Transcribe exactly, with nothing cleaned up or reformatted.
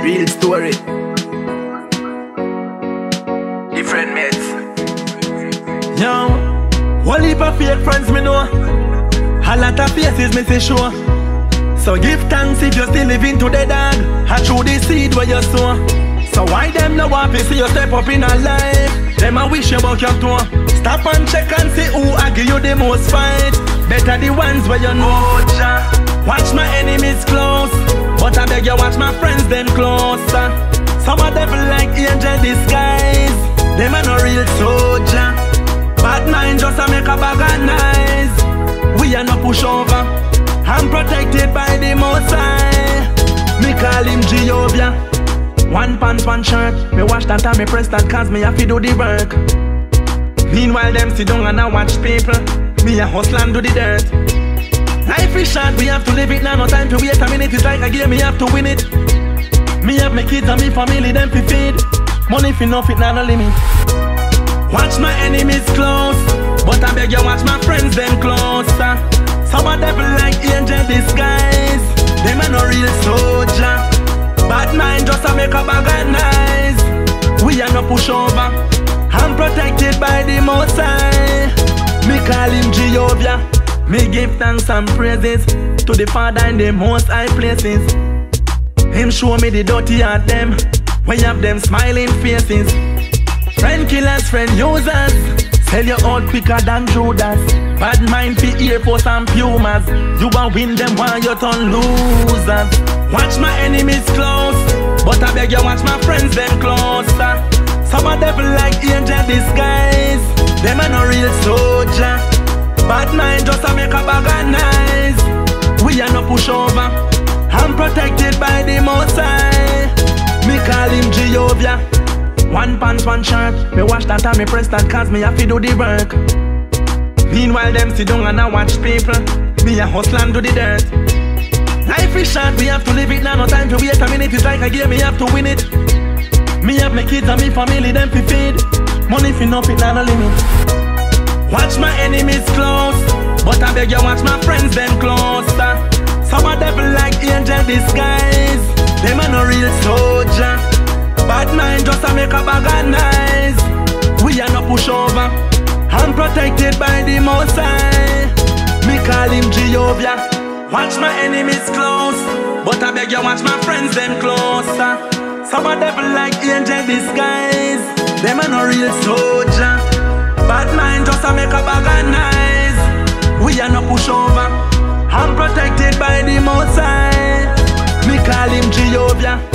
Real story. Different mates. Yo, one heap of fake friends me know. A lot of faces me say sure. So give thanks if you're still living today, dog. And through the seed where you sow. So why them no want to see you step up in a life? Them a wish you about your toe. Stop and check and see who I give you the most fight. Better the ones where you know. Watch my enemies close, but I beg you watch my friends them closer. Some of them like angel disguise. Them a no real soldier. Bad mind just a make a bag of nice. We are no pushover. I'm protected by the Most High. Me call him Jehovah. One pants, one shirt. Me wash that and me press that cause me have to do the work. Meanwhile them sit down and I watch people. Me a hustle and do the dirt. Life is short, we have to live it now. No time to wait a minute. It's like a game, me have to win it. Me have my kids and me family, them fi feed. Money fi no fit, now no limit. Watch my enemies close, but I beg you watch my friends them closer. Some of them like angel disguise. Them a no real soldier. Bad mind just a make a bag of nice. We are no pushover. I'm protected by the Most High. Me call him Jehovah. Me give thanks and praises to the Father in the most high places. Him show me the dirty heart them, when you have them smiling faces. Friend killers, friend users, sell you out quicker than Judas. Bad mind for Air Force and Pumas. You a win them while you turn losers. Watch my enemies close, but I beg you watch my friends them closer. Some of them like angel disguise. Them a no real soldier. Bad mind just a make a bag of nice. We are no pushover. I'm protected by the Most High. Me call him Jehovah. One pants, one shirt. Me wash that and me press that cause me have to do the work. Meanwhile them sit down and I watch people. Me a hustle and do the dirt. Life is short, we have to live it now. No time to wait a minute. It's like a game, me have to win it. Me have my kids and me family, them fi feed. Money fi no fit, now no limit. Watch my enemies close, but I beg you watch my friends them closer. Some of them like angel disguise. Them a no real soldier. Bad mind just a make a bag of nice. We are no pushover. I'm protected by the Most High. Me call him Jehovah. Watch my enemies close, but I beg you watch my friends them closer. Some of them like angel disguise. Them a no real soldier. Bad mind just a make a bag of nice. We are no pushover. I'm protected by the Most High. Me call him Jehovah.